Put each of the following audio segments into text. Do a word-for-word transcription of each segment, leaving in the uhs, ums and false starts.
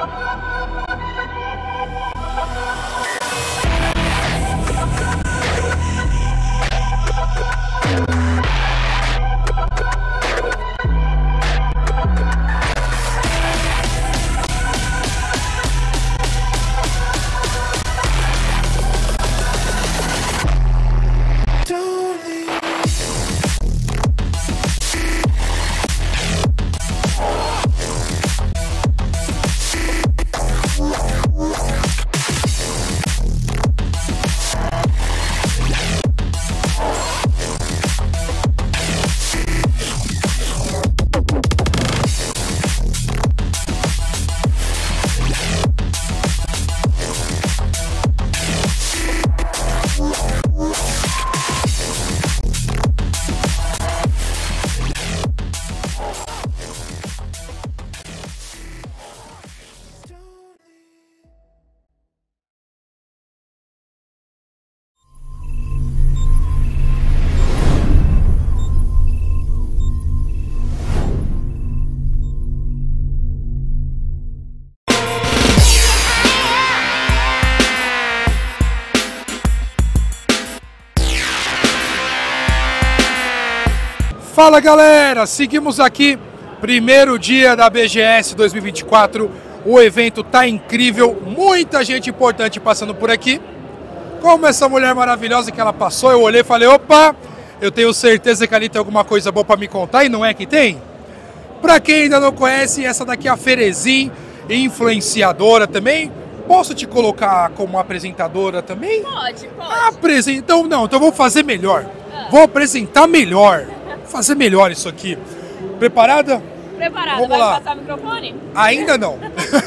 Fala galera, seguimos aqui, primeiro dia da B G S dois mil e vinte e quatro, o evento tá incrível, muita gente importante passando por aqui. Como essa mulher maravilhosa que ela passou, eu olhei e falei, opa, eu tenho certeza que ali tem alguma coisa boa para me contar, e não é que tem? Pra quem ainda não conhece, essa daqui é a Ferezin, influenciadora também. Posso te colocar como apresentadora também? Pode, pode. Apresenta... Então, não, então vou fazer melhor. Ah. Vou apresentar melhor. Fazer melhor isso aqui. Preparada? Preparada. Vamos Vai lá. passar o microfone? Ainda não.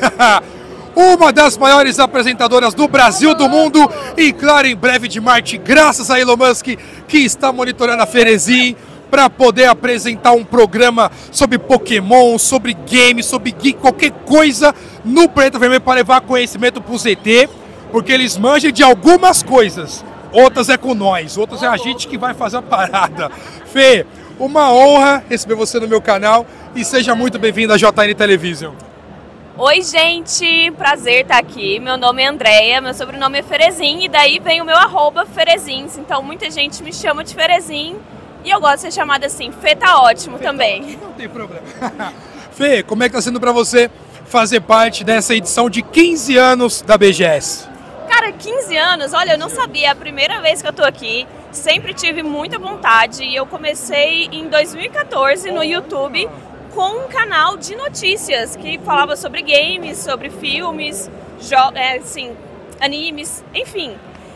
Uma das maiores apresentadoras do Brasil, do mundo e, claro, em breve de Marte, graças a Elon Musk, que está monitorando a Ferezin para poder apresentar um programa sobre Pokémon, sobre games, sobre geek, qualquer coisa no Planeta Vermelho para levar conhecimento para o Z T, porque eles manjam de algumas coisas. Outras é com nós, outras é a gente que vai fazer a parada. Fê, uma honra receber você no meu canal e seja muito bem-vindo à J N Television. Oi, gente, prazer estar aqui. Meu nome é Andréia, meu sobrenome é Ferezin e daí vem o meu arroba Ferezins. Então muita gente me chama de Ferezin e eu gosto de ser chamada assim. Fê tá ótimo Fê também. Tá ótimo. Não tem problema. Fê, como é que tá sendo pra você fazer parte dessa edição de quinze anos da B G S? Cara, quinze anos, olha, eu não sabia, é a primeira vez que eu tô aqui, sempre tive muita vontade e eu comecei em dois mil e quatorze no YouTube com um canal de notícias que falava sobre games, sobre filmes, é, assim, animes, enfim.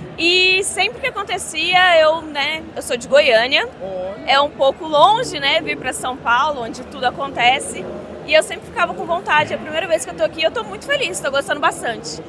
E sempre que acontecia, eu, né, eu sou de Goiânia, é um pouco longe, né, vir para São Paulo, onde tudo acontece, e eu sempre ficava com vontade. É a primeira vez que eu tô aqui, eu tô muito feliz, tô gostando bastante.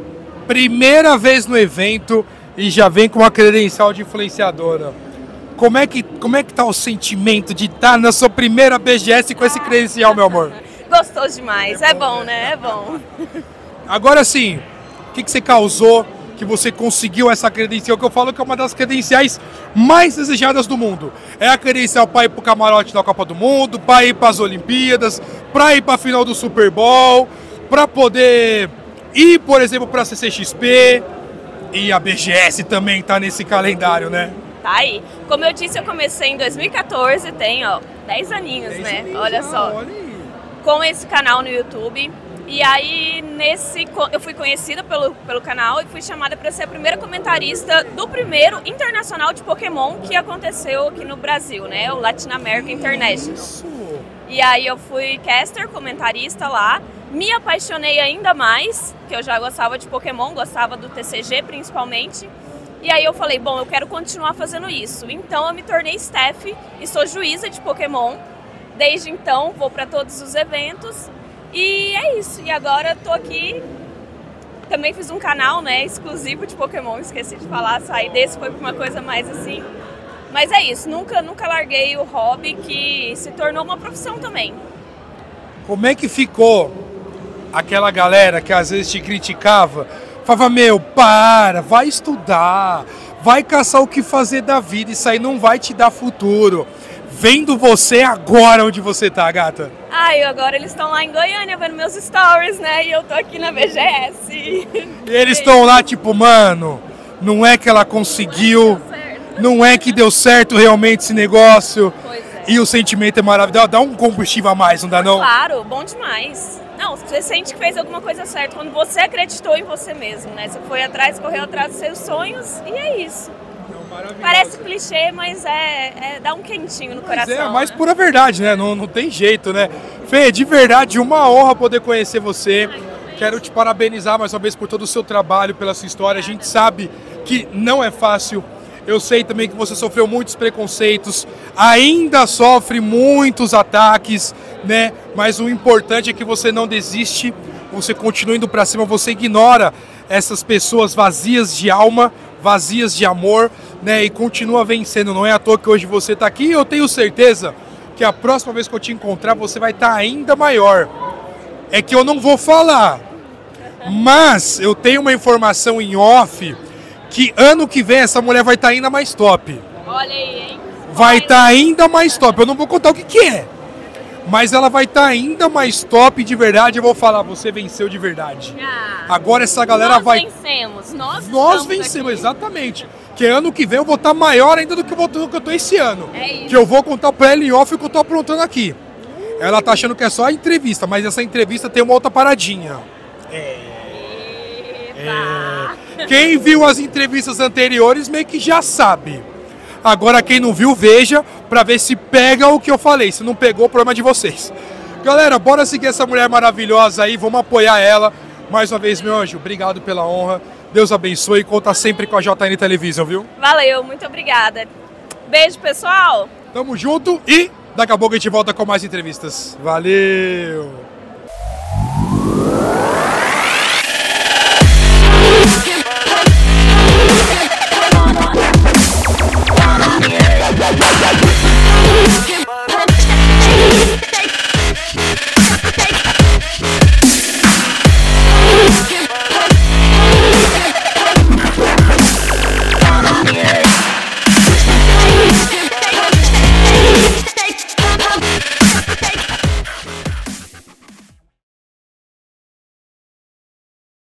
Primeira vez no evento e já vem com uma credencial de influenciadora. Como é que, como é que tá o sentimento de estar na sua primeira B G S com esse credencial, meu amor? Gostoso demais, é bom, é bom né? É bom. Agora sim, o que, que você causou que você conseguiu essa credencial? Que eu falo que é uma das credenciais mais desejadas do mundo. É a credencial para ir pro camarote da Copa do Mundo, para ir para as Olimpíadas, para ir para a final do Super Bowl, para poder ir, por exemplo, para a C C X P, e a B G S também tá nesse calendário, né? Tá aí. Como eu disse, eu comecei em dois mil e quatorze, tem, ó, dez aninhos, dez né? Aninhos, olha só. Olha aí. Com esse canal no YouTube. E aí, nesse, eu fui conhecida pelo, pelo canal e fui chamada para ser a primeira comentarista do primeiro internacional de Pokémon que aconteceu aqui no Brasil, né? O Latin America International. Isso. E aí eu fui caster, comentarista lá. Me apaixonei ainda mais, que eu já gostava de Pokémon, gostava do T C G principalmente. E aí eu falei, bom, eu quero continuar fazendo isso. Então eu me tornei staff e sou juíza de Pokémon. Desde então vou para todos os eventos. E é isso. E agora eu tô aqui. Também fiz um canal, né, exclusivo de Pokémon, esqueci de falar, saí desse, foi pra uma coisa mais assim. Mas é isso, nunca, nunca larguei o hobby que se tornou uma profissão também. Como é que ficou aquela galera que às vezes te criticava? Falava, meu, para, vai estudar, vai caçar o que fazer da vida, isso aí não vai te dar futuro. vendo você agora onde você tá, gata? Ai, agora eles estão lá em Goiânia vendo meus stories, né? E eu tô aqui na B G S. E eles estão lá tipo, mano, não é que ela conseguiu, não é que deu certo realmente esse negócio. Pois é. E o sentimento é maravilhoso, dá um combustível a mais, não dá não? Claro, bom demais. Não, você sente que fez alguma coisa certa quando você acreditou em você mesmo, né? Você foi atrás, correu atrás dos seus sonhos e é isso. Parece clichê, mas é, é dá um quentinho no mas coração. É a mais né? pura verdade, né? Não, não tem jeito, né? Fê, de verdade, uma honra poder conhecer você. Ai, quero te parabenizar mais uma vez por todo o seu trabalho, pela sua história. A gente sabe que não é fácil. Eu sei também que você sofreu muitos preconceitos, ainda sofre muitos ataques, né? Mas o importante é que você não desiste, você continua indo pra cima, você ignora essas pessoas vazias de alma, vazias de amor, né? E continua vencendo. Não é à toa que hoje você tá aqui. Eu tenho certeza que a próxima vez que eu te encontrar, você vai estar ainda maior. É que eu não vou falar, mas eu tenho uma informação em off que ano que vem essa mulher vai estar ainda mais top. Olha aí, hein? Vai estar ainda mais top. Eu não vou contar o que que é, mas ela vai estar ainda mais top de verdade. Eu vou falar, você venceu de verdade. Ah, agora essa galera nós vai... vencemos. Nós, Nós vencemos, aqui. Exatamente. Que ano que vem eu vou estar maior ainda do que eu, vou, do que eu tô esse ano. É isso. Que eu vou contar pra ela em off o que eu tô aprontando aqui. Ela tá achando que é só a entrevista, mas essa entrevista tem uma outra paradinha. É... É... Quem viu as entrevistas anteriores meio que já sabe. Agora quem não viu, veja, pra ver se pega o que eu falei. Se não pegou, o problema é de vocês. Galera, bora seguir essa mulher maravilhosa aí, vamos apoiar ela. Mais uma vez, meu anjo, obrigado pela honra. Deus abençoe e conta sempre com a J N Television, viu? Valeu, muito obrigada. Beijo, pessoal. Tamo junto e daqui a pouco a gente volta com mais entrevistas. Valeu!